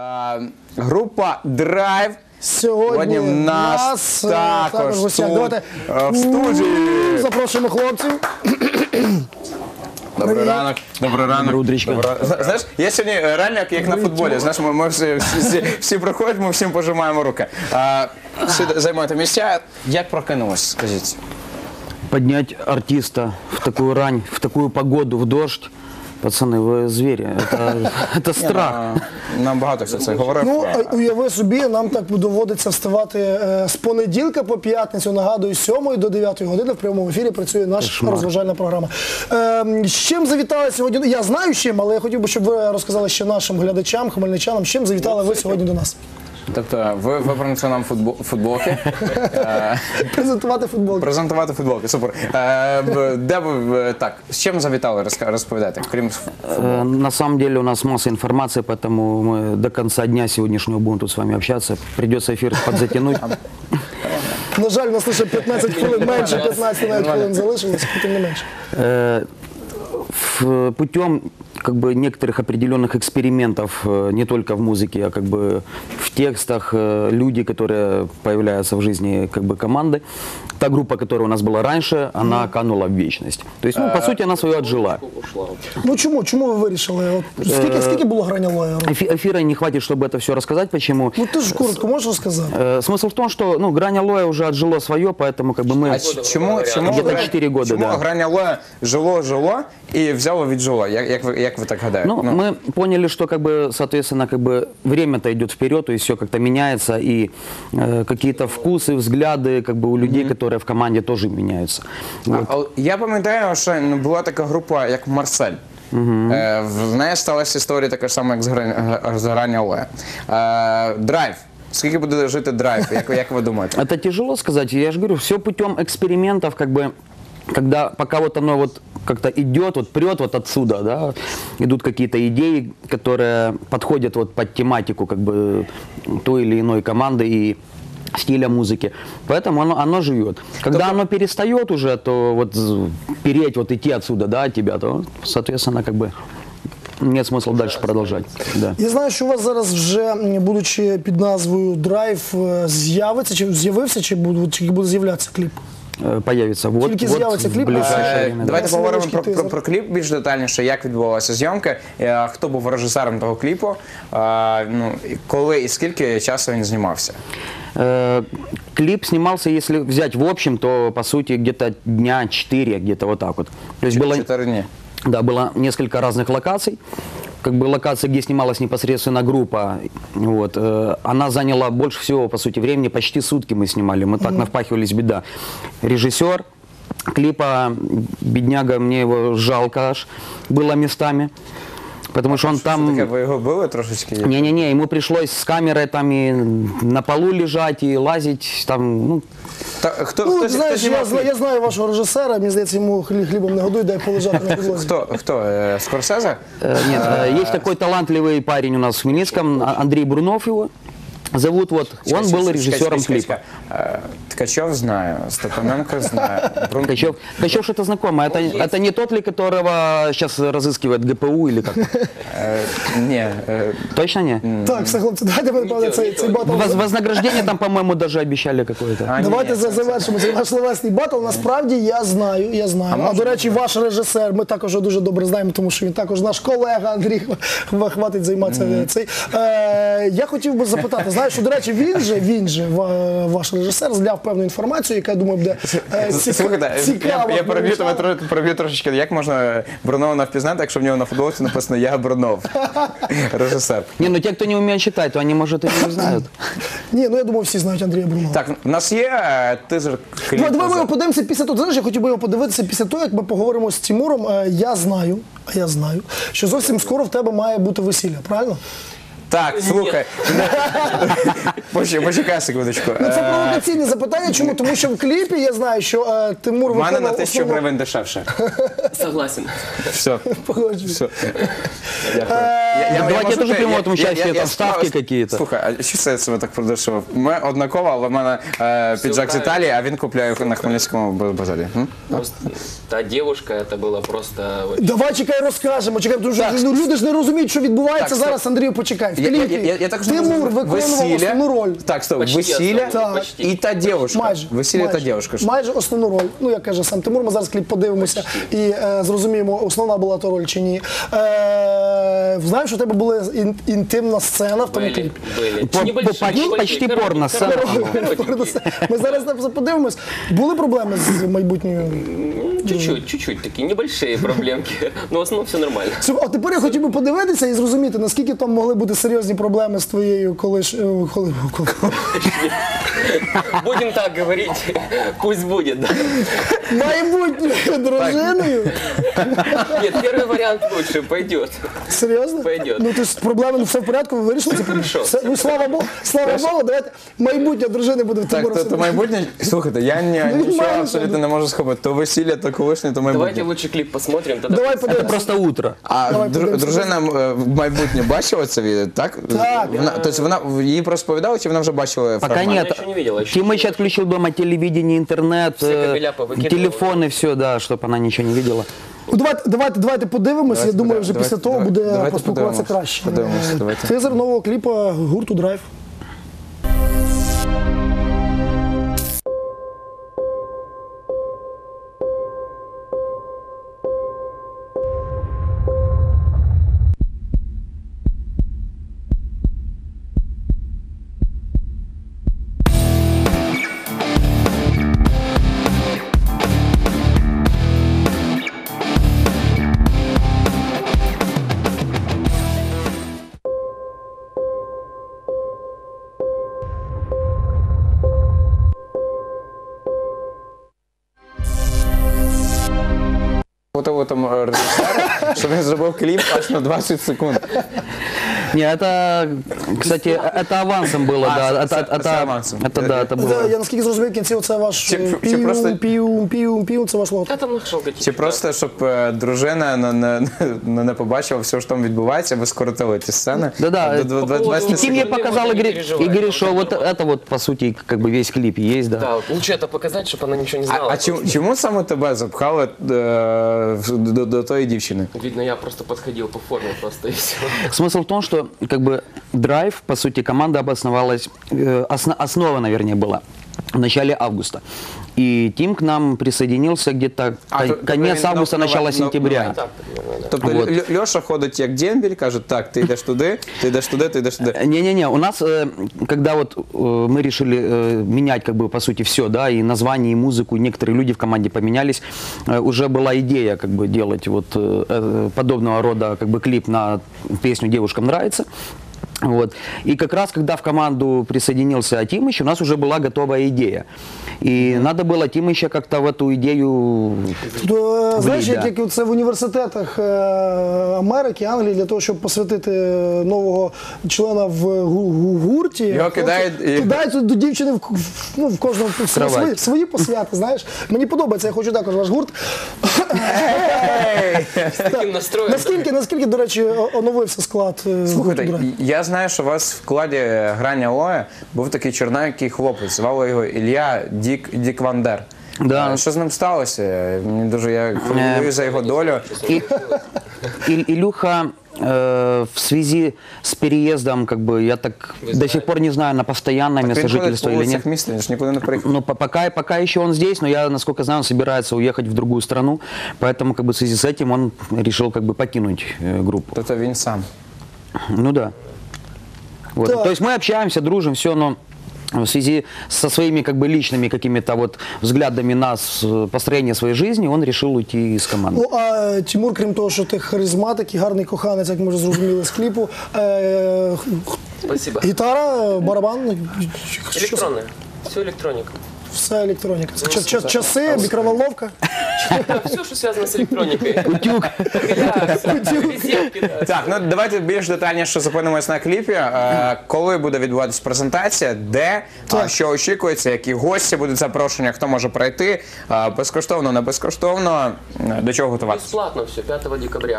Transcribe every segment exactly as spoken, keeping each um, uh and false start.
Група Драйв сьогодні в нас також тут, Давайте в студії. Запрошуємо хлопців. Добрий ранок. Добрий ранок. Утречка. Знаєш, я сьогодні реально як, як на футболі. Знаєш, ми, ми всі, всі, всі приходять, ми всім пожимаємо руки. А, всі займаєте місця. Як прокинулось, скажіть? Поднять артиста в такую рань, в такую погоду, в дождь. Пацаны, вы звери. Это, это страх. Нам, нам багато хто це говорив. Ну, уяви собі, нам так доводиться вставати е, з понеділка по п'ятницю, нагадую, з сьомої до дев'ятої години в прямому ефірі працює наша Кошмар. розважальна програма. Е, з чим завітали сьогодні? Я знаю з чим, але я хотів би, щоб ви розказали ще нашим глядачам, хмельничанам, з чим завітали ви сьогодні до нас. Тобто ви, ви принесли нам футбол, футболки. Презентувати футболки. Презентувати футболки, супер. Е, Де ви, так, з чим завітали, розка- розповідайте, крім футболу? Э, На самом деле у нас масса информации, поэтому мы до конца дня сегодняшнего будем тут с вами общаться. Придется эфир подзатянуть. На жаль, у нас лише п'ятнадцять хвилин, менше п'ятнадцять навіть хвилин залишилось, тим не менше. Э, в- Путем как бы некоторых определенных экспериментов, э, не только в музыке, а как бы в текстах, э, люди, которые появляются в жизни как бы команды. Та группа, которая у нас была раньше, она канула в вечность. То есть, ну, по сути, она свою отжила. Ну чому? Чому ви вирішили? От, скільки, скільки було гранялої? Эфи- Эфира не хватит, чтобы это все рассказать, почему. Ну ти ж коротко можеш розказати? Э, Смысл в том, что ну, Грань Алоэ уже отжило свое, поэтому как бы мы... А ч- чому, чому, Где-то четыре года, чому да. Грань Алоэ жило, жило і взяло віджило? Як, як, ви, як ви так гадаєте? Ну, мы поняли, что, как бы, соответственно, как бы время-то идет вперед, то есть все как-то меняется, и э, какие-то вкусы, взгляды, как бы у людей, которые в команде, тоже меняются. Вот. А, я пам'ятаю, що ну, була така група, як Марсель. Е, в неї сталася історія така ж сама, як з Грань- з Грань Алоэ. Е, Драйв. Скільки буде жити Драйв? Як, як ви думаєте? Это тяжело сказать, я же говорю, все путем экспериментов, как бы, когда пока вот оно вот как-то идет, вот прет вот отсюда, да, идут какие-то идеи, которые подходят вот под тематику как бы той или иной команды и стиля музыки. Поэтому оно, оно живет. Когда Только- оно перестает уже, то вот з- переть, вот идти отсюда, да, от тебя, то, соответственно, как бы нет смысла дальше продолжать. Да. Я знаю, що у вас зараз вже, м, будучи під назвою Драйв, е, з'явиться, чи з'явився, чи буде, чи буде з'являтися кліп? Э, Появится вот, Тільки вот з'явиться в кліп, ближайшее а, Е, время. да. Давайте Це поговоримо невеличкий про, про, тизер. про кліп більш детальніше, як відбувалася зйомка, е, хто був режисером того кліпу, е, ну, і коли і скільки часу він знімався. Э, Клип снимался, если взять в общем, то по сути где-то дня четыре, где-то вот так вот. То есть было, Чотири дні. да, было несколько разных локаций. Как бы локация, где снималась непосредственно группа, вот, э, она заняла больше всего, по сути, времени, почти сутки мы снимали, мы так навпахивались, беда. Режиссер клипа, бедняга, мне его жалко аж было местами, потому что он Що таке, там... ви його били трошечки? Не-не-не, ему пришлось с камерой там и на полу лежать, и лазить, там, ну, Та, хто, Ну, хто, ти хто знаєш, я, знімав зна- кліп? я знаю вашого режисера, мені здається, йому хлі- хлібом не годуй, дай полежати на підлозі. Хто? Хто? Е, Скорсезе? Э, Нет, э, есть такой талантливый парень у нас в Хмельницком, А- Андрей Брунов его зовут, вот, он был режиссером клипа. Е, Ткачов знаю, Степаненко знаю. Брун... Ткачев, Ткачев что-то знакомое, это, это не тот ли, которого сейчас разыскивает ГПУ или как? Е, ні, е, Точно не? Так, все, хлопці, давайте ми, пане, цей, цей батл. Воз- Вознаграждение там, по-моему, даже обещали какое-то. а, ні, Давайте ні, за- це- це- завершимо цей наш словесний батл. Насправді я знаю, я знаю. А, до речі, ваш режисер, ми також його дуже добре знаємо, тому що він також наш колега Андрій, хва- хватить займатися цей. Е, я хотів би запитати, знаєш, що, до речі, він же, він же, ва- ваш режисер, зляв певну інформацію, яка, я думаю, буде е, ціка- Слухайте, цікава. я, я переб'ю тебе хмельничанам. тро- переб'ю трошечки. Як можна Бруновна впізнати, якщо в нього на футболці написано «Я Брунов», режисер? Не, ну те, кто не умеет читать, то они, может, и не знают. Ні, ну я думаю, всі знають Андрія Брунова. Так, у нас є е, тизер кліпу. Давай, давай ми за- його подивимося після того. Знаєш, я хотів би його подивитися після того, як ми поговоримо з Тимуром. Е, Я знаю, а я знаю, що зовсім скоро в тебе має бути весілля, правильно? Так, слухай. Почекай, почекай секундочку. Ну, це Е, провокаційне запитання. Чому? Тому що в кліпі я знаю, що е, Тимур У мене на виконав тисячу основну... гривень дешевше. Согласен. Все. Погоджуюсь. Все. Дякую. Е, Давайте я тоже приму в этом участие, там справа- ставки какие-то. Слухай, а що це я себе так продешевив? Ми однаково, але в мене е, піджак з правильно. Італії, а він купляє на Хмельницькому б- базарі. М? Просто та девушка, это было просто... Давай, чекай, розкажемо. Чекай, тому що Так. ну, люди ж не розуміють, що відбувається Так, стоп. зараз. Андрію, почекай. В Я- я- кліпі я- я також не Тимур розумію. виконував основну роль. Так, стоп, Почти весілля основну, Так. почти. і та дівушка. Майже. Весілля та майже. дівушка. Майже основну роль. Ну, як каже сам Тимур, ми зараз кліп подивимося і е, зрозуміємо, основна була та роль чи ні. Е, знаємо, що у тебе була ін- інтимна сцена в тому Были, кліпі. были. По- Небольшие, по- почти- небольшие, почти коротенькие, порно-сцена, коротенькие, коротенькие. Ми зараз на це подивимось. Були проблеми з майбутньою? Чуть-чуть, чуть-чуть такие небольшие проблемки, но в основном все нормально. Слухай, А тепер я хотів би подивитися і зрозуміти, наскільки там могли бути серйозні проблеми з твоєю колиш... е, коли... коли... Будем так говорить, пусть будет, да. майбутньою дружиною. Нет, первый вариант лучше, пойдет. Серйозно? Пойдет. Ну ти ж проблеми, ну все в порядку, ви вирішили це? хорошо, Все, ну слава Богу, слава Богу, давайте майбутня дружина буде в Так, Тимура. то, то майбутнє. Слухайте, я ні, Ну, нічого майже, абсолютно да. не можу схопити. То весілля, то колишнє, то майбутнє. Давайте лучше клип посмотрим, тогда Давай Это подивимося. просто утро. А Давай дру- подивимося. дружина е, в майбутнє бачила це відео, так? Так. Вона, тобто вона її розповідала, чи вона вже бачила Пока фрагмент? нет. еще не видела, еще Тимыч отключил дома телевидение, интернет, Все э, кабеля повыкидывал. телефоны, все, да, чтобы она ничего не видела. Ну, Давайте, давайте, давайте подивимося. Я Давайте думаю, вже подивимось, після того давайте, буде давайте поспілкуватися подивимось. краще. Подивимось, Е, давайте. Тизер нового кліпа гурту Драйв. Готово там е, режисера, щоб він зробив кліп аж на двадцять секунд. Не, это, кстати, это авансом было, А, да. це- Это, це- это, це авансом. это, да, это Е, было. Я наскільки зрозумів, в кінці оце ваш Чи- е, чи піум, просто- піум, піум, піум, це ваш лот. Я там нашел какие-то. Чи просто, щоб е, дружина не, не, не, не побачила все, що там відбувається, ви скоротили ці сцени? Да-да, До- до- по до поводу- двадцять И ты мне секунд. показал, Не и говорит, переживай, и говорит, что это вот это вот, по сути, как бы весь клип есть, да. Да, лучше это показать, чтобы она ничего не А, знала. а чому, чому саме тебе запхали е, в- до, до тої дівчини? Видно, я просто подходил по форме просто и все. Смысл в том, что как бы Драйв, по сути, команда обосновалась, э, осно- основана, вернее, была в начале августа. И Тим к нам присоединился где-то А, кон- то- то конец він августа, нов- начало нов- сентября. Так, примерно, да. Тобто Вот. Льо- Льоша ходить як дембіль, каже, так, ти йдеш туди, ти йдеш туди, ти йдеш туди. Не-не-не, у нас, э, когда вот э, мы решили э, менять, как бы, по сути, все, да, и название, и музыку, и некоторые люди в команде поменялись, э, уже была идея, как бы, делать вот э, э, подобного рода, как бы, клип на песню «Девушкам нравится». Вот. И как раз, когда в команду присоединился Тимыч, у нас уже была готовая идея. И надо было Тимыча как-то в эту идею... Тобто, е, знаєш, Влій, як, да. як це в університетах е, Америки, Англії, для того, щоб посвятити е, нового члена в гу- гу- гурті, Його хлопці кидають і- кидають до дівчини в, к- в- ну, в кожному в свої, Кровать. свої, свої посвяти, знаєш. Мені подобається, я хочу також ваш гурт. С таким настроем. Наскільки, наскільки, до речі, о- оновився склад е, Слухайте, гурту «Драйв»? я знаю, що у вас в складі грання Лоя був такий чорненький хлопець, звали його Ілля Дік, Дік Вандер. Да. Е, Що з ним сталося? Мені дуже я хвилюю за його долю. И, И- Илюха э, в связи с переездом, как бы, я так до сих пор не знаю, на постоянное место Він ходить по жительства или нет. вулицях міста, він ж нікуди не приїхав. Но по- пока, пока еще он здесь, но я, насколько знаю, он собирается уехать в другую страну, поэтому как бы в связи с этим он решил как бы покинуть э, группу. Тобто він сам. Ну да. Вот. Так. То есть мы общаемся, дружим, все, но в связи со своими как бы личными какими-то вот взглядами на с- построение своей жизни, он решил уйти из команды. Ну, а Тимур, крім того, що ти харизматик і гарний коханець, як ми вже зрозуміли з кліпу, е, х- Спасибо. гітара, барабан, що це? Электронная. Все электроника. Все електроніка. Це ча- ча- часи, мікроволновка. Все, что связано с электроникой. Утюг. Розетки, да. Так, ну давайте більш детальніше зупинимось на кліпі. Е, коли буде відбуватись презентація, де, а, що очікується, які гості будуть запрошені, хто може прийти, е, безкоштовно, не безкоштовно, е, до чого готуватися? Бесплатно все, пятого декабря.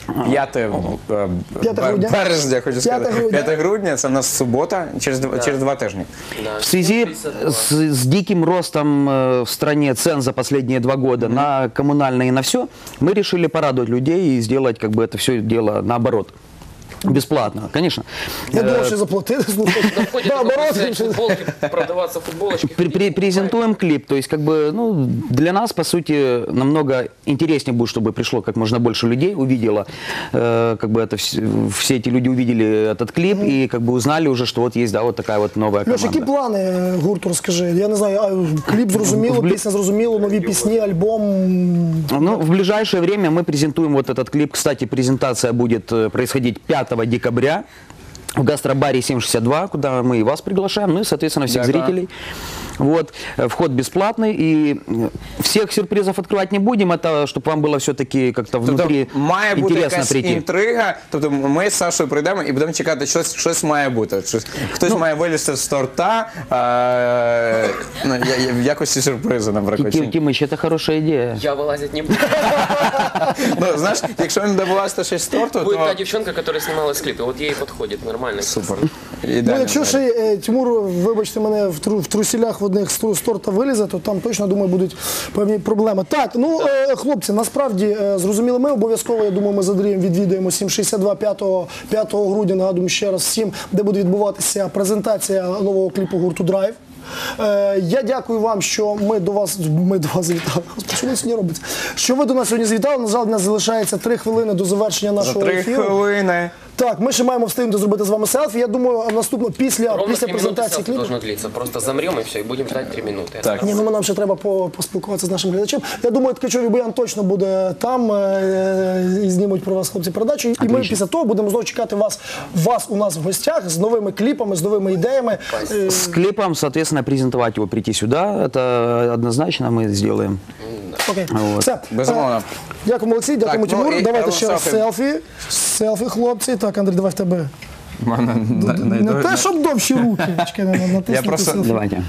п'яте П'яте грудня. березня, хочу П'яте сказати. грудня. п'яте грудня, це в нас субота, через, два- через два тижні. Да. В связи с, с диким ростом э, в стране цен за последние два года на коммунальные и на все, мы решили порадовать людей и сделать как бы это все дело наоборот. Бесплатно, конечно. Я Э, думав, що заплатили, слухайте. На входе только Наоборот, поставить футболки, продаваться футболочки. Пре- пре- Презентуем клип, то есть как бы, ну, для нас, по сути, намного интереснее будет, чтобы пришло как можно больше людей, увидело, э, как бы это вс- все эти люди увидели этот клип и как бы узнали уже, что вот есть, да, вот такая вот новая Льош, які команда. плани е, гурту, розкажи? Я не знаю, а, кліп зрозуміло, В- в- пісня зрозуміло, нові пісні, альбом. Ну, в ближайшее время мы презентуем вот этот клип. Кстати, презентация будет э, происходить пятого декабря в гастробаре семь шестьдесят два, куда мы и вас приглашаем, ну и, соответственно, всех Да-да. зрителей. Вот. Э, Вход бесплатный, и э, всех сюрпризов открывать не будем, это чтобы вам было все-таки как-то внутри Тобто має бути интересно якась прийти. інтрига. Тобто ми з Сашою прийдемо і будемо чекати, щось, щось має бути. Щось, хтось має вилізти з торта е, ну, я- я- в якості сюрпризу, наприклад. Ким- Кимыч, это хорошая идея. Я вылазить не буду. Ну, знаєш, якщо він добулася щось з торту, Будет та то девчонка, которая снималась в клипе. Вот ей подходит нормально. супер. Ну, Ідеально. якщо ще е, Тимур, вибачте мене, в, тру, в трусілях в одних з, тру- з торта вилізе, то там точно, думаю, будуть певні проблеми. Так, ну, е, хлопці, насправді, е, зрозуміло, ми обов'язково, я думаю, ми з Андрієм відвідаємо сім шістдесят два п'ятого грудня, нагадуємо ще раз всім, де буде відбуватися презентація нового кліпу гурту «Драйв». Е, Я дякую вам, що ми до вас, ми до вас завітали. Господи, що ви сьогодні робите? Що ви до нас сьогодні завітали. На жаль, у нас залишається три хвилини до завершення За нашого три ефіру. хвилини. Так, ми ще маємо встигнути зробити з вами селфі. Я думаю, наступно після, Ровно після три минуты презентації селфи кліпу. должно длиться. Просто замрем и все, и будем ждать три минуты. Так. Ні, ну нам ще треба по- поспілкуватися з нашим глядачем. Я думаю, Ткачов і Буян точно буде там е, і знімуть про вас, хлопці, передачу. І ми після того будемо знову чекати вас, вас у нас в гостях з новими кліпами, з новими ідеями. Е, С клипом, соответственно, презентовать его, прийти сюда, это однозначно мы сделаем. Окей. Вот. Все. Безумовно. Е, Дякуємо, Олексій, дякуємо, Так, ну, Тимур. і Давайте робимо ще раз селфі. селфі. Селфі, хлопці. Так, Андрій, давай в тебе. В мене не- не- Не те, щоб довші руки. Чекай, на- натиснути Я просто- селфі. Давайте.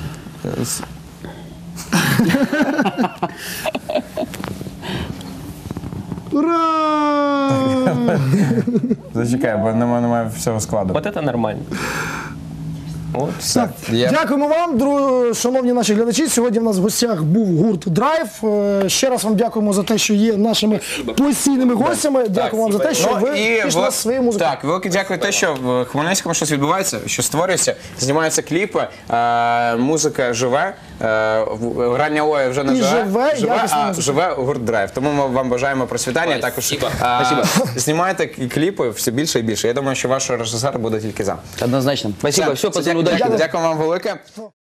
Ура! Зачекай, бо немає, немає всього складу. Вот это нормально. Вот. Все. Є. Дякуємо вам, дру- шановні наші глядачі. Сьогодні в нас в гостях був гурт «Драйв». Е, Ще раз вам дякуємо за те, що є нашими постійними гостями. Дякуємо вам за те, що Ну, ви і пішли вел- своєю музикою. Так, велике дякую те, що в Хмельницькому щось відбувається, що створюється, знімаються кліпи, е, музика живе, е, в- рання Оя вже не І живе, живе, якісна а музика. живе гурт «Драйв». Тому ми вам бажаємо процвітання. Ой, Також спасибо. е, знімайте кліпи все більше і більше. Я думаю, що ваш режисер буде тільки за. Однозначно. Спасибо. Все, пацаны, Дя- удачи. дя- Дякую вам велике.